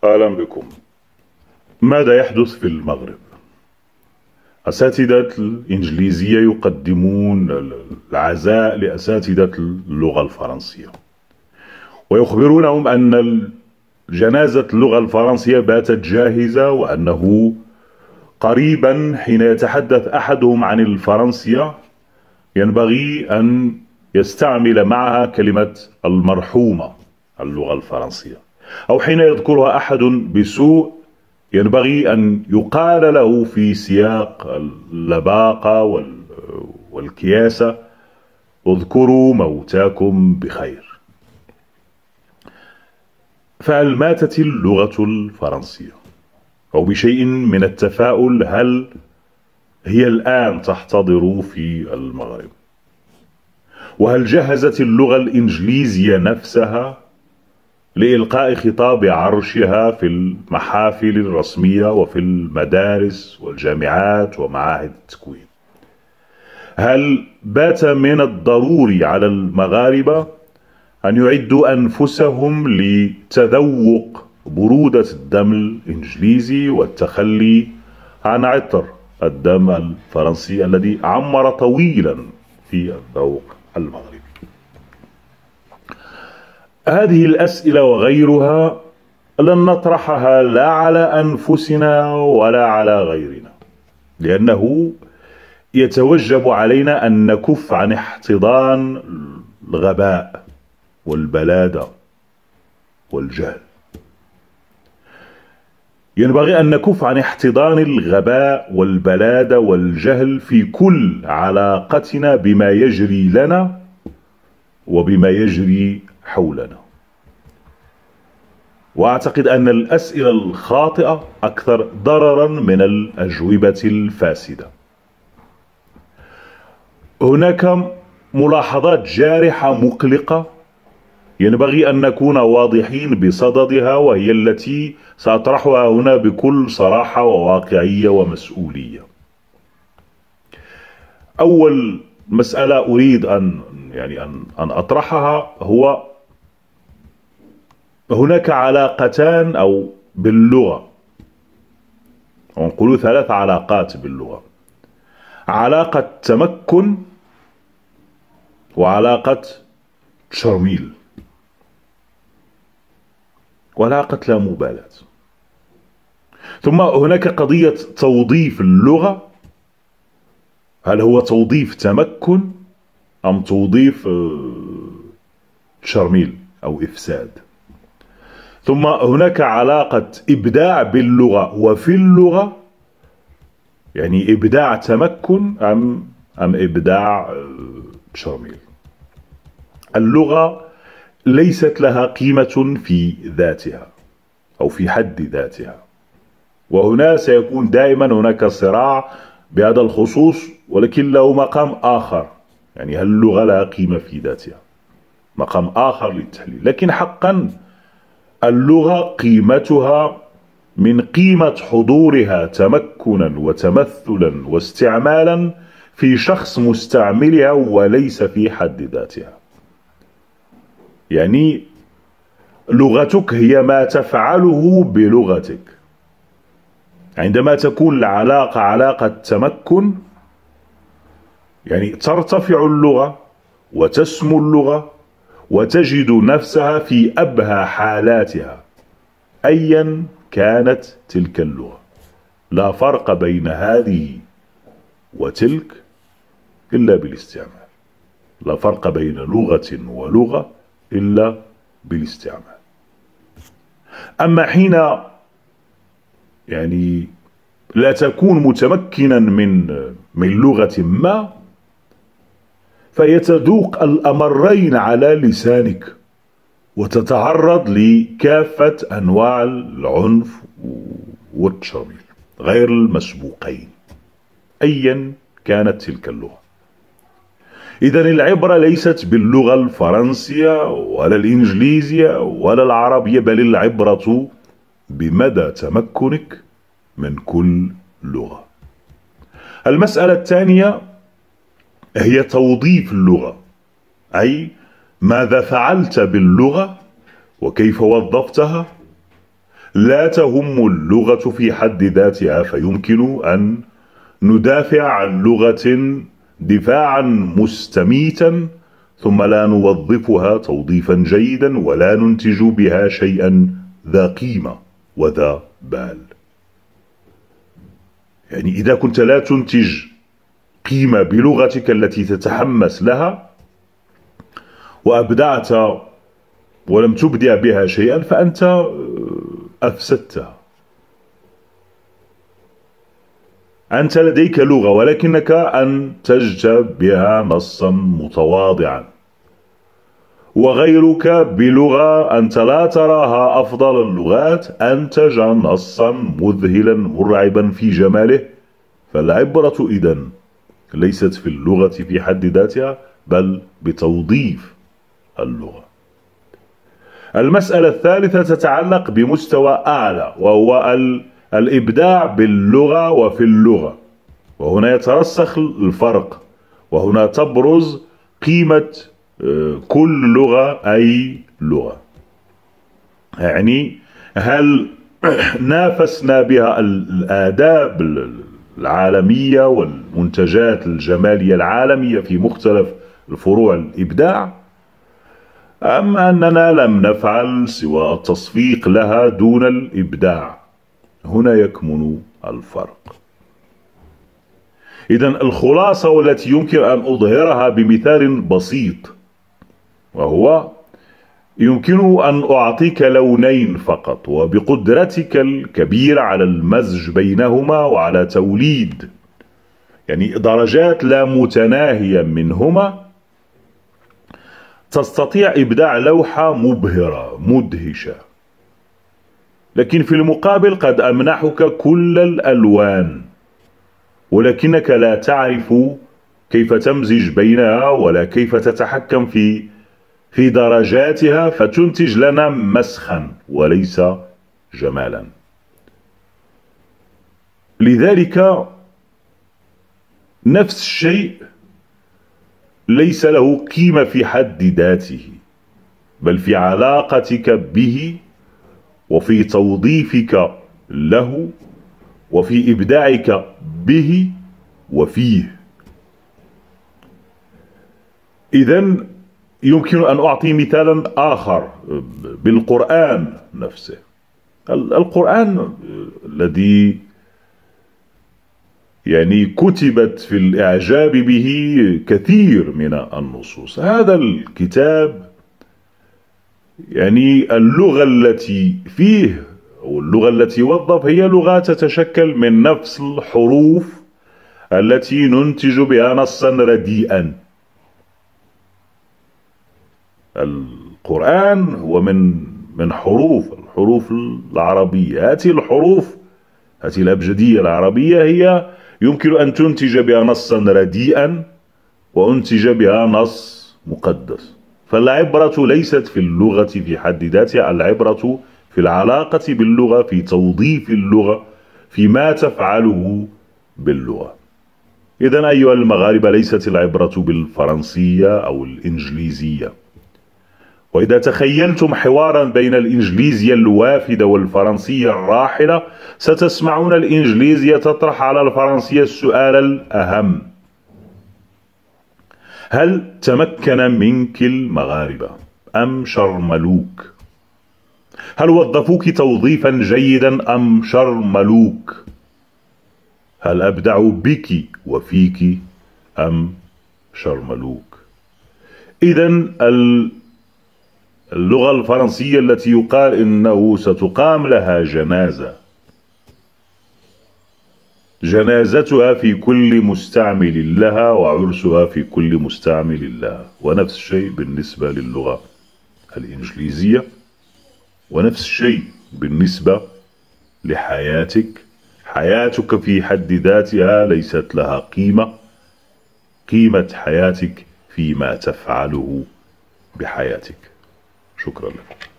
أهلا بكم. ماذا يحدث في المغرب؟ أساتذة الإنجليزية يقدمون العزاء لأساتذة اللغة الفرنسية، ويخبرونهم أن جنازة اللغة الفرنسية باتت جاهزة، وأنه قريبا حين يتحدث أحدهم عن الفرنسية ينبغي أن يستعمل معها كلمة المرحومة اللغة الفرنسية، أو حين يذكرها أحد بسوء ينبغي أن يقال له في سياق اللباقة والكياسة: اذكروا موتاكم بخير. فهل ماتت اللغة الفرنسية؟ أو بشيء من التفاؤل، هل هي الآن تحتضر في المغرب؟ وهل جهزت اللغة الإنجليزية نفسها لإلقاء خطاب عرشها في المحافل الرسمية وفي المدارس والجامعات ومعاهد التكوين؟ هل بات من الضروري على المغاربة أن يعدوا أنفسهم لتذوق برودة الدم الإنجليزي والتخلي عن عطر الدم الفرنسي الذي عمر طويلا في الذوق المغربي؟ هذه الأسئلة وغيرها لن نطرحها لا على أنفسنا ولا على غيرنا، لأنه يتوجب علينا أن نكف عن احتضان الغباء والبلادة والجهل. ينبغي أن نكف عن احتضان الغباء والبلادة والجهل في كل علاقتنا بما يجري لنا وبما يجري حولنا. وأعتقد أن الأسئلة الخاطئة أكثر ضررا من الأجوبة الفاسدة. هناك ملاحظات جارحة مقلقة ينبغي أن نكون واضحين بصددها، وهي التي سأطرحها هنا بكل صراحة وواقعية ومسؤولية. أول مسألة أريد أن أطرحها هو: هناك علاقتان أو باللغة، ونقول 3 علاقات باللغة: علاقة تمكن، وعلاقة تشرميل، وعلاقة لا مبالاة. ثم هناك قضية توظيف اللغة، هل هو توظيف تمكن أم توظيف تشرميل أو إفساد؟ ثم هناك علاقة إبداع باللغة وفي اللغة، يعني إبداع تمكن أم إبداع تشرميل. اللغة ليست لها قيمة في ذاتها أو في حد ذاتها، وهنا سيكون دائما هناك صراع بهذا الخصوص، ولكن له مقام آخر. يعني هل اللغة لها قيمة في ذاتها؟ مقام آخر للتحليل. لكن حقا اللغة قيمتها من قيمة حضورها تمكنا وتمثلا واستعمالا في شخص مستعملها، وليس في حد ذاتها. يعني لغتك هي ما تفعله بلغتك. عندما تكون العلاقة علاقة تمكن، يعني ترتفع اللغة وتسمو اللغة وتجد نفسها في أبهى حالاتها أيا كانت تلك اللغة. لا فرق بين هذه وتلك إلا بالاستعمال. لا فرق بين لغة ولغة إلا بالاستعمال. أما حين لا تكون متمكنا من لغة ما، فيتذوق الأمرين على لسانك وتتعرض لكافة أنواع العنف والتشرميل غير المسبوقين أيا كانت تلك اللغة. إذن العبرة ليست باللغة الفرنسية ولا الإنجليزية ولا العربية، بل العبرة بمدى تمكنك من كل لغة. المسألة الثانية هي توظيف اللغة، أي ماذا فعلت باللغة وكيف وظفتها لا تهم اللغة في حد ذاتها، فيمكن أن ندافع عن لغة دفاعا مستميتا ثم لا نوظفها توظيفا جيدا ولا ننتج بها شيئا ذا قيمة وذا بال. يعني إذا كنت لا تنتج قيمة بلغتك التي تتحمس لها وأبدعت ولم تبدع بها شيئا فأنت أفسدتها. أنت لديك لغة ولكنك أنتجت بها نصا متواضعا، وغيرك بلغة أنت لا تراها أفضل اللغات أنتج نصا مذهلا مرعبا في جماله. فالعبرة إذن ليست في اللغة في حد ذاتها بل بتوظيف اللغة. المسألة الثالثة تتعلق بمستوى أعلى وهو الإبداع باللغة وفي اللغة، وهنا يترسخ الفرق، وهنا تبرز قيمة كل لغة أي لغة. يعني هل نافسنا بها الآداب العالمية والمنتجات الجمالية العالمية في مختلف الفروع الإبداع، أم أننا لم نفعل سوى التصفيق لها دون الإبداع؟ هنا يكمن الفرق. إذن الخلاصة والتي يمكن أن أظهرها بمثال بسيط، وهو يمكن أن أعطيك لونين فقط، وبقدرتك الكبيرة على المزج بينهما وعلى توليد يعني درجات لا متناهية منهما، تستطيع إبداع لوحة مبهرة مدهشة. لكن في المقابل قد أمنحك كل الألوان ولكنك لا تعرف كيف تمزج بينها ولا كيف تتحكم في درجاتها، فتنتج لنا مسخا وليس جمالا. لذلك نفس الشيء ليس له قيمة في حد ذاته، بل في علاقتك به وفي توظيفك له وفي إبداعك به وفيه. إذن يمكن أن أعطي مثالا آخر بالقرآن نفسه. القرآن الذي يعني كتبت في الإعجاب به كثير من النصوص، هذا الكتاب يعني اللغة التي فيه واللغة التي وظف هي لغة تتشكل من نفس الحروف التي ننتج بها نصا رديئا. القرآن هو من الحروف العربية. هذه الحروف، هذه الأبجدية العربية هي يمكن أن تنتج بها نصا رديئا وأنتج بها نص مقدس. فالعبرة ليست في اللغة في حد ذاتها، العبرة في العلاقة باللغة، في توظيف اللغة، فيما تفعله باللغة. إذن أيها المغاربة، ليست العبرة بالفرنسية أو الإنجليزية. وإذا تخيلتم حوارا بين الإنجليزية الوافدة والفرنسية الراحلة، ستسمعون الإنجليزية تطرح على الفرنسية السؤال الأهم: هل تمكن منك المغاربة أم شرملوك؟ هل وظفوك توظيفا جيدا أم شرملوك؟ هل أبدعوا بك وفيك أم شرملوك؟ إذن اللغة الفرنسية التي يقال إنه ستقام لها جنازتها في كل مستعمل لها وعرسها في كل مستعمل لها، ونفس الشيء بالنسبة للغة الإنجليزية، ونفس الشيء بالنسبة لحياتك. حياتك في حد ذاتها ليست لها قيمة حياتك فيما تفعله بحياتك. شكرا لكم.